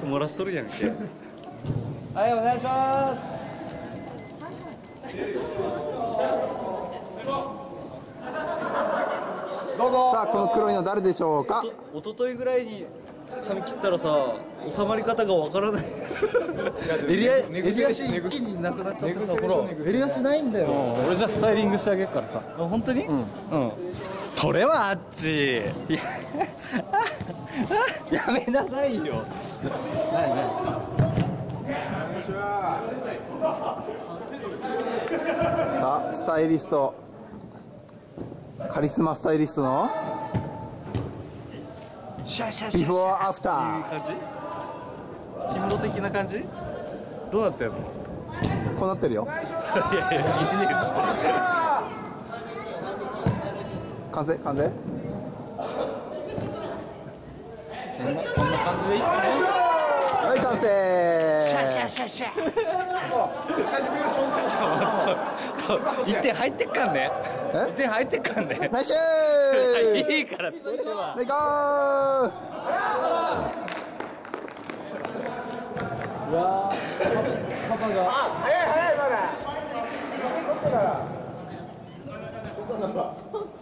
漏らしとるやんけ。 はい、お願いします。どうぞ。 さあこの黒いの誰でしょうか。 一昨日ぐらいに髪切ったらさ、収まり方がわからない。襟足一気になくなっちゃってさ、ほら襟足ないんだよ。 俺じゃスタイリングしてあげるからさ。 あ、本当に？うん。それはあっち。やめなさいよ。 さあスタイリスト、カリスマスタイリストのビフォーアフター。 いい感じ？氷室的な感じ？どうなってんの？ こうなってるよ。 いやいや、見えねえし。 完成完成。 こんな感じでいいっすかね。 はい完成。 シャシャシャシャ。ちょっと1点入ってっかんね。1点入ってっかんね。 ナイスシュー。 いいからそれは。 レゴー。 うわー、パパが。 早いまだ。